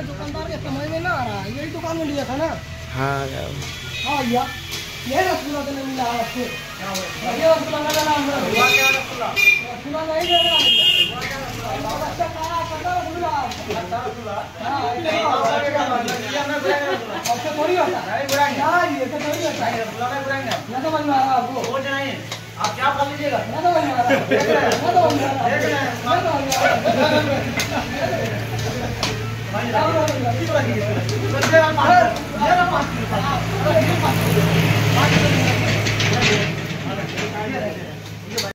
दुकानदार के समझ में ना आ रहा है, यही दुकान में लिया था ना। हाँ हाँ भैया, ये रसगुल्ला तो नहीं मिला आपको। ये रसगुल्ला का नाम है रसगुल्ला नहीं दे रहा भैया। बच्चा खाया करता रसगुल्ला। ऐसे थोड़ी होता है, ये तो थोड़ी होता है। मैं तो बनवा रहा आपको, आप क्या कर लीजिएगा? मैं तो बनवा रहा, देख रहे हैं, मैं तो बनवा रहा, देख रहे हैं, मैं तो बनवा रहा।